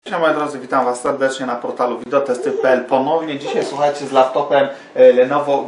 Cześć moi drodzy, witam Was serdecznie na portalu Videotesty.pl. Ponownie dzisiaj słuchajcie z laptopem Lenovo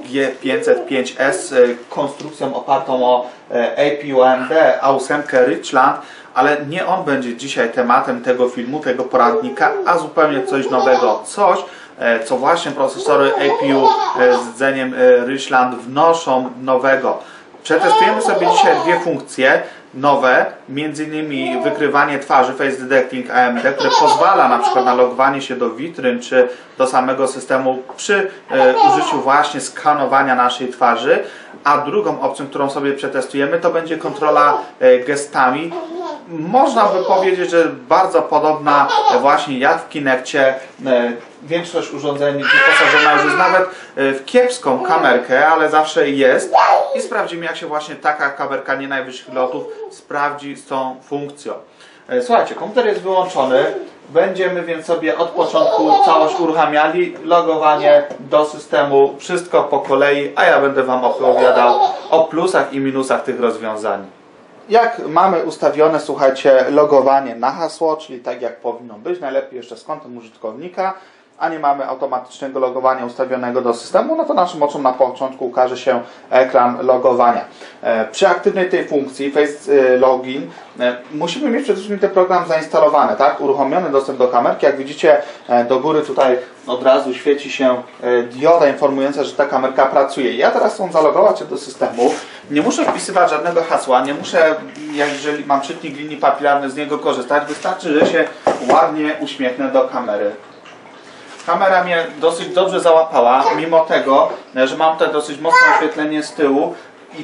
G505S, konstrukcją opartą o APU AMD A8 Richland, ale nie on będzie dzisiaj tematem tego filmu, tego poradnika, a zupełnie coś nowego, coś co właśnie procesory APU z rdzeniem Richland wnoszą nowego. Przetestujemy sobie dzisiaj dwie funkcje nowe, między innymi wykrywanie twarzy Face Detecting AMD, które pozwala na przykład na logowanie się do witryn czy do samego systemu przy użyciu właśnie skanowania naszej twarzy, a drugą opcją, którą sobie przetestujemy, to będzie kontrola gestami. Można by powiedzieć, że bardzo podobna właśnie jak w Kinectie. Większość urządzeń wyposażona już jest nawet w kiepską kamerkę, ale zawsze jest i sprawdzimy, jak się właśnie taka kamerka nie najwyższych lotów sprawdzi z tą funkcją. Słuchajcie, komputer jest wyłączony, będziemy więc sobie od początku całość uruchamiali, logowanie do systemu, wszystko po kolei, a ja będę Wam opowiadał o plusach i minusach tych rozwiązań. Jak mamy ustawione, słuchajcie, logowanie na hasło, czyli tak jak powinno być, najlepiej jeszcze z kontem użytkownika, a nie mamy automatycznego logowania ustawionego do systemu, no to naszym oczom na początku ukaże się ekran logowania. Przy aktywnej tej funkcji Face Login musimy mieć przede wszystkim ten program zainstalowany, tak? Uruchomiony dostęp do kamerki. Jak widzicie, do góry tutaj od razu świeci się dioda informująca, że ta kamerka pracuje. Ja teraz chcę zalogować się do systemu. Nie muszę wpisywać żadnego hasła, nie muszę, jeżeli mam czytnik linii papilarnych, z niego korzystać. Wystarczy, że się ładnie uśmiechnę do kamery. Kamera mnie dosyć dobrze załapała, mimo tego, że mam tutaj dosyć mocne oświetlenie z tyłu i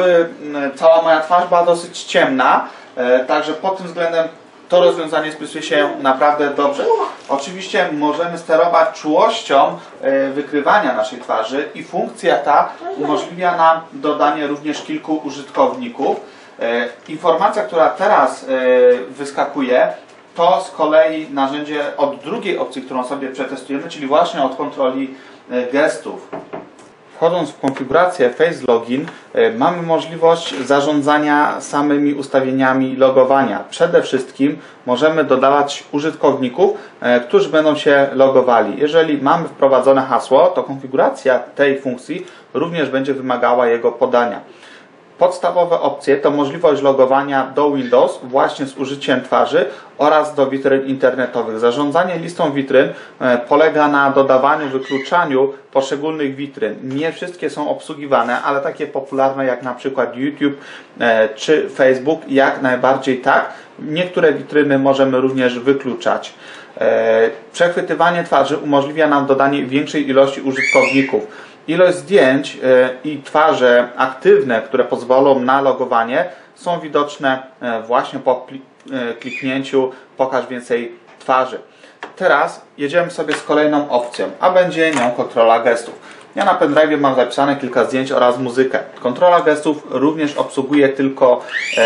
cała moja twarz była dosyć ciemna, także pod tym względem to rozwiązanie spisuje się naprawdę dobrze. Oczywiście możemy sterować czułością wykrywania naszej twarzy i funkcja ta umożliwia nam dodanie również kilku użytkowników. Informacja, która teraz wyskakuje, to z kolei narzędzie od drugiej opcji, którą sobie przetestujemy, czyli właśnie od kontroli gestów. Wchodząc w konfigurację Face Login, mamy możliwość zarządzania samymi ustawieniami logowania. Przede wszystkim możemy dodawać użytkowników, którzy będą się logowali. Jeżeli mamy wprowadzone hasło, to konfiguracja tej funkcji również będzie wymagała jego podania. Podstawowe opcje to możliwość logowania do Windows właśnie z użyciem twarzy oraz do witryn internetowych. Zarządzanie listą witryn polega na dodawaniu, wykluczaniu poszczególnych witryn. Nie wszystkie są obsługiwane, ale takie popularne jak na przykład YouTube czy Facebook jak najbardziej tak. Niektóre witryny możemy również wykluczać. Przechwytywanie twarzy umożliwia nam dodanie większej ilości użytkowników. Ilość zdjęć i twarze aktywne, które pozwolą na logowanie, są widoczne właśnie po kliknięciu pokaż więcej twarzy. Teraz jedziemy sobie z kolejną opcją, a będzie nią kontrola gestów. Ja na pendrive mam zapisane kilka zdjęć oraz muzykę. Kontrola gestów również obsługuje tylko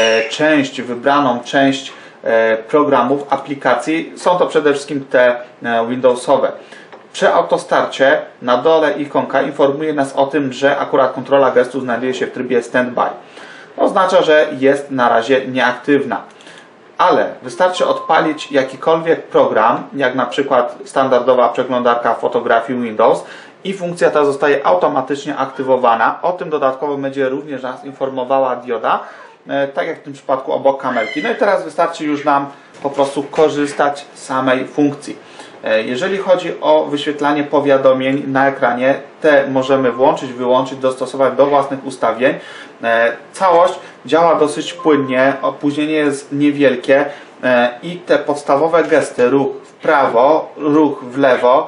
wybraną część programów, aplikacji. Są to przede wszystkim te Windowsowe. Przy autostarcie na dole ikonka informuje nas o tym, że akurat kontrola gestu znajduje się w trybie standby. To oznacza, że jest na razie nieaktywna. Ale wystarczy odpalić jakikolwiek program, jak na przykład standardowa przeglądarka fotografii Windows i funkcja ta zostaje automatycznie aktywowana. O tym dodatkowo będzie również nas informowała dioda, tak jak w tym przypadku obok kamerki. No i teraz wystarczy już nam po prostu korzystać z samej funkcji. Jeżeli chodzi o wyświetlanie powiadomień na ekranie, te możemy włączyć, wyłączyć, dostosować do własnych ustawień. Całość działa dosyć płynnie, opóźnienie jest niewielkie i te podstawowe gesty, ruch w prawo, ruch w lewo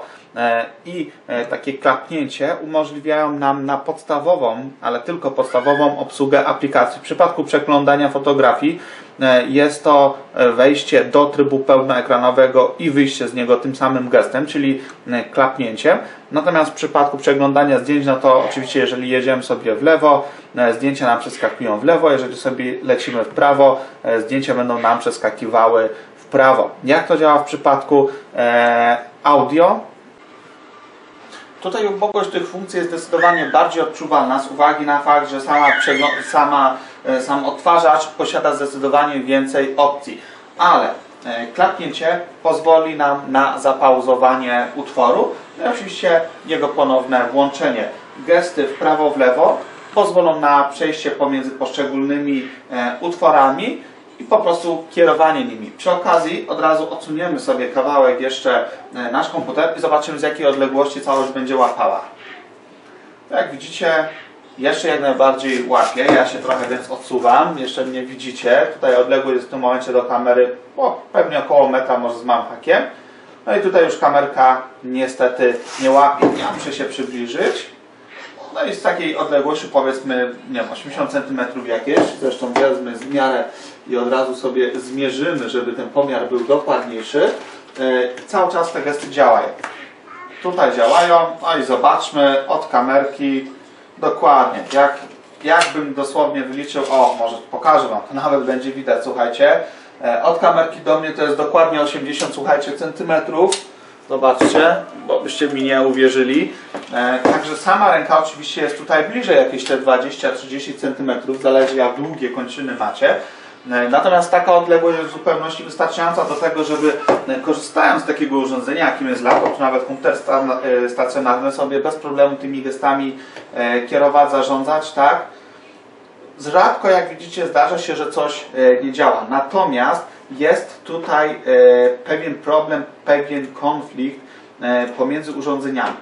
i takie klapnięcie umożliwiają nam na podstawową, ale tylko podstawową obsługę aplikacji. W przypadku przeglądania fotografii jest to wejście do trybu pełnoekranowego i wyjście z niego tym samym gestem, czyli klapnięciem. Natomiast w przypadku przeglądania zdjęć, no to oczywiście jeżeli jedziemy sobie w lewo, zdjęcia nam przeskakują w lewo, jeżeli sobie lecimy w prawo, zdjęcia będą nam przeskakiwały w prawo. Jak to działa w przypadku audio? Tutaj ubogość tych funkcji jest zdecydowanie bardziej odczuwalna z uwagi na fakt, że sam odtwarzacz posiada zdecydowanie więcej opcji. Ale klapnięcie pozwoli nam na zapauzowanie utworu i oczywiście jego ponowne włączenie. Gesty w prawo, w lewo pozwolą na przejście pomiędzy poszczególnymi utworami i po prostu kierowanie nimi. Przy okazji od razu odsuniemy sobie kawałek jeszcze nasz komputer i zobaczymy, z jakiej odległości całość będzie łapała. Jak widzicie, jeszcze jak najbardziej łapie. Ja się trochę więc odsuwam. Jeszcze mnie widzicie. Tutaj odległość jest w tym momencie do kamery pewnie około metra, może z małym hakiem. No i tutaj już kamerka niestety nie łapie. Ja muszę się przybliżyć. No i z takiej odległości, powiedzmy, nie wiem, 80 cm jakieś. Zresztą wezmę zmiarę i od razu sobie zmierzymy, żeby ten pomiar był dokładniejszy. Cały czas te gesty działają. Tutaj działają. No i zobaczmy od kamerki dokładnie. Jakbym dosłownie wyliczył, może pokażę Wam, to nawet będzie widać, słuchajcie. Od kamerki do mnie to jest dokładnie 80, słuchajcie, centymetrów. Zobaczcie, bo byście mi nie uwierzyli. Także sama ręka oczywiście jest tutaj bliżej, jakieś te 20-30 cm, zależy jak długie kończyny macie. Natomiast taka odległość jest w zupełności wystarczająca do tego, żeby korzystając z takiego urządzenia, jakim jest laptop, czy nawet komputer stacjonarny, sobie bez problemu tymi gestami kierować, zarządzać, tak? Rzadko, jak widzicie, zdarza się, że coś nie działa. Natomiast jest tutaj pewien problem, pewien konflikt pomiędzy urządzeniami.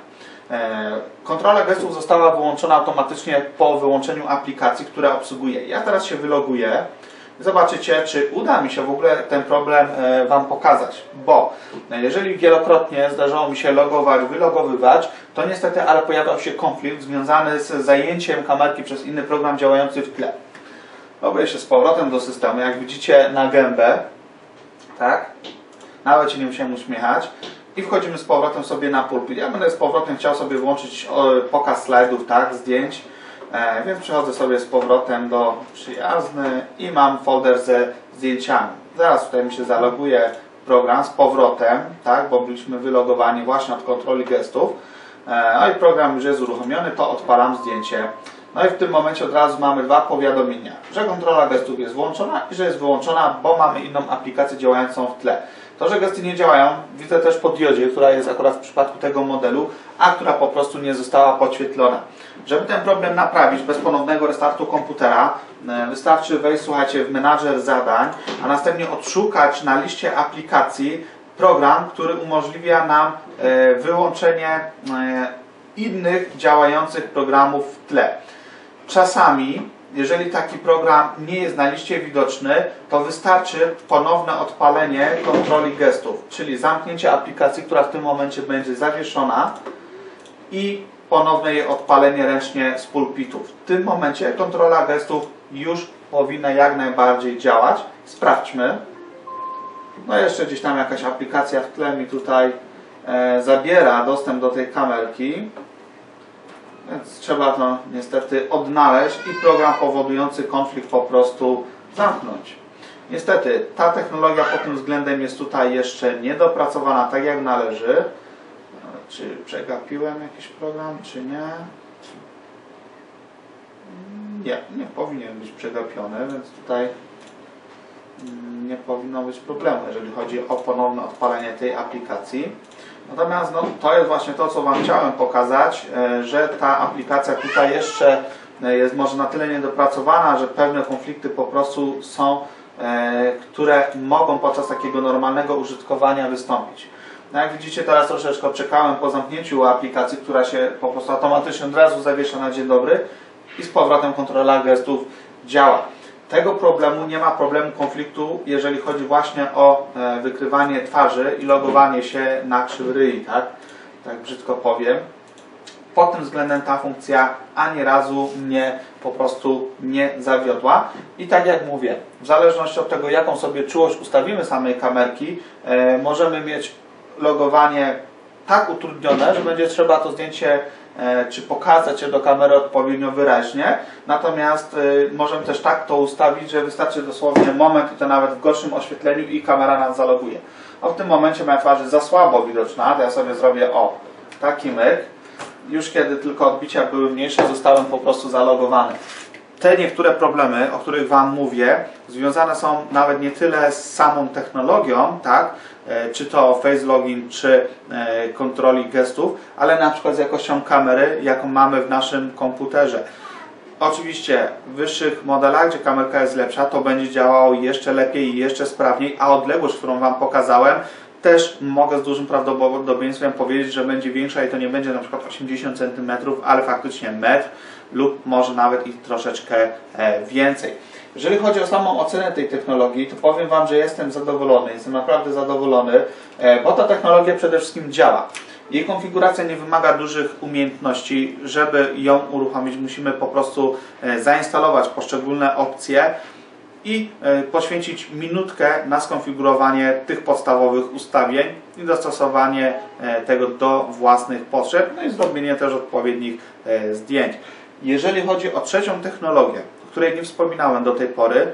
Kontrola gestów została wyłączona automatycznie po wyłączeniu aplikacji, która obsługuje. Ja teraz się wyloguję. Zobaczycie, czy uda mi się w ogóle ten problem Wam pokazać, bo jeżeli wielokrotnie zdarzało mi się logować, wylogowywać, to niestety, ale pojawiał się konflikt związany z zajęciem kamerki przez inny program działający w tle. Loguję się z powrotem do systemu, jak widzicie, na gębę, tak? Nawet się nie musiałem uśmiechać. I wchodzimy z powrotem sobie na pulpit. Ja będę z powrotem chciał sobie włączyć pokaz slajdów, tak, zdjęć. Więc przechodzę sobie z powrotem do przyjazny i mam folder ze zdjęciami. Zaraz tutaj mi się zaloguje program z powrotem, tak, bo byliśmy wylogowani właśnie od kontroli gestów. No i program już jest uruchomiony, to odpalam zdjęcie. No i w tym momencie od razu mamy dwa powiadomienia, że kontrola gestów jest włączona i że jest wyłączona, bo mamy inną aplikację działającą w tle. To, że gesty nie działają, widzę też po diodzie, która jest akurat w przypadku tego modelu, a która po prostu nie została podświetlona. Żeby ten problem naprawić bez ponownego restartu komputera, wystarczy wejść, słuchajcie, w menadżer zadań, a następnie odszukać na liście aplikacji program, który umożliwia nam wyłączenie innych działających programów w tle. Czasami, jeżeli taki program nie jest na liście widoczny, to wystarczy ponowne odpalenie kontroli gestów, czyli zamknięcie aplikacji, która w tym momencie będzie zawieszona i ponowne jej odpalenie ręcznie z pulpitu. W tym momencie kontrola gestów już powinna jak najbardziej działać. Sprawdźmy. No jeszcze gdzieś tam jakaś aplikacja w tle mi tutaj zabiera dostęp do tej kamerki. Więc trzeba to niestety odnaleźć i program powodujący konflikt po prostu zamknąć. Niestety ta technologia pod tym względem jest tutaj jeszcze niedopracowana tak jak należy. Czy przegapiłem jakiś program, czy nie? Nie powinien być przegapiony, więc tutaj nie powinno być problemu, jeżeli chodzi o ponowne odpalenie tej aplikacji. Natomiast no, to jest właśnie to, co Wam chciałem pokazać, że ta aplikacja tutaj jeszcze jest może na tyle niedopracowana, że pewne konflikty po prostu są, które mogą podczas takiego normalnego użytkowania wystąpić. No jak widzicie, teraz troszeczkę czekałem po zamknięciu aplikacji, która się po prostu automatycznie od razu zawiesza na dzień dobry i z powrotem kontrola gestów działa. Tego problemu nie ma problemu konfliktu, jeżeli chodzi właśnie o wykrywanie twarzy i logowanie się na krzywy ryj, tak brzydko powiem. Pod tym względem ta funkcja ani razu mnie po prostu nie zawiodła. I tak jak mówię, w zależności od tego, jaką sobie czułość ustawimy samej kamerki, możemy mieć logowanie tak utrudnione, że będzie trzeba to zdjęcie czy pokazać je do kamery odpowiednio wyraźnie. Natomiast możemy też tak to ustawić, że wystarczy dosłownie moment i to nawet w gorszym oświetleniu i kamera nas zaloguje. A w tym momencie moja twarz jest za słabo widoczna, to ja sobie zrobię taki myk. Już kiedy tylko odbicia były mniejsze, zostałem po prostu zalogowany. te niektóre problemy, o których Wam mówię, związane są nawet nie tyle z samą technologią, tak, czy to face login, czy kontroli gestów, ale na przykład z jakością kamery, jaką mamy w naszym komputerze. Oczywiście w wyższych modelach, gdzie kamerka jest lepsza, to będzie działało jeszcze lepiej i jeszcze sprawniej, a odległość, którą Wam pokazałem, też mogę z dużym prawdopodobieństwem powiedzieć, że będzie większa i to nie będzie na przykład 80 cm, ale faktycznie metr lub może nawet i troszeczkę więcej. Jeżeli chodzi o samą ocenę tej technologii, to powiem Wam, że jestem zadowolony, jestem naprawdę zadowolony, bo ta technologia przede wszystkim działa. Jej konfiguracja nie wymaga dużych umiejętności. Żeby ją uruchomić, musimy po prostu zainstalować poszczególne opcje i poświęcić minutkę na skonfigurowanie tych podstawowych ustawień i dostosowanie tego do własnych potrzeb, no i zrobienie też odpowiednich zdjęć. Jeżeli chodzi o trzecią technologię, o której nie wspominałem do tej pory,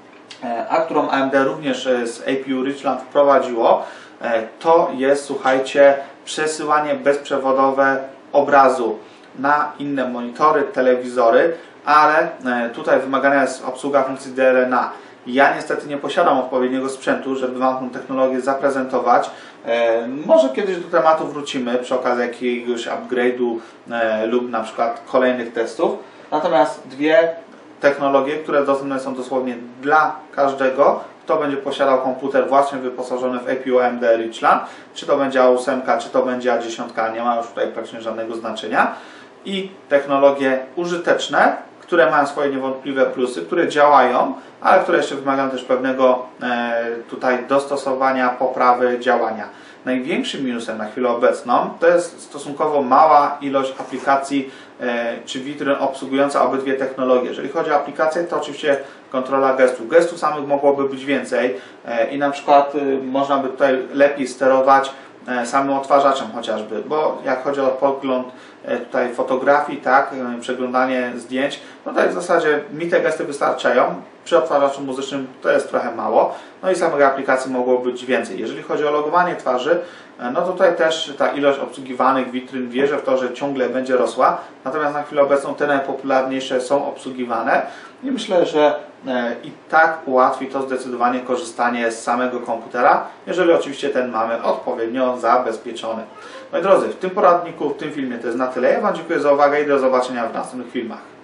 a którą AMD również z APU Richland wprowadziło, to jest, słuchajcie, przesyłanie bezprzewodowe obrazu na inne monitory, telewizory, ale tutaj wymagana jest obsługa funkcji DLNA. Ja niestety nie posiadam odpowiedniego sprzętu, żeby Wam tę technologię zaprezentować. Może kiedyś do tematu wrócimy przy okazji jakiegoś upgrade'u lub na przykład kolejnych testów. Natomiast dwie technologie, które dostępne są dosłownie dla każdego, kto będzie posiadał komputer właśnie wyposażony w APU AMD Richland, czy to będzie A8, czy to będzie A10, nie ma już tutaj praktycznie żadnego znaczenia. I technologie użyteczne, które mają swoje niewątpliwe plusy, które działają, ale które jeszcze wymagają też pewnego tutaj dostosowania, poprawy działania. Największym minusem na chwilę obecną to jest stosunkowo mała ilość aplikacji czy witryn obsługująca obydwie technologie. Jeżeli chodzi o aplikacje, to oczywiście kontrola gestów. Gestów samych mogłoby być więcej i na przykład można by tutaj lepiej sterować samym odtwarzaczem chociażby, bo jak chodzi o podgląd tutaj fotografii, tak, przeglądanie zdjęć, no to w zasadzie mi te gesty wystarczają. Przy odtwarzaczu muzycznym to jest trochę mało, no i samych aplikacji mogło być więcej. Jeżeli chodzi o logowanie twarzy, no tutaj też ta ilość obsługiwanych witryn, wierzę w to, że ciągle będzie rosła, natomiast na chwilę obecną te najpopularniejsze są obsługiwane i myślę, że i tak ułatwi to zdecydowanie korzystanie z samego komputera, jeżeli oczywiście ten mamy odpowiednio zabezpieczony. Moi drodzy, w tym poradniku, w tym filmie to jest na tyle. Ja Wam dziękuję za uwagę i do zobaczenia w następnych filmach.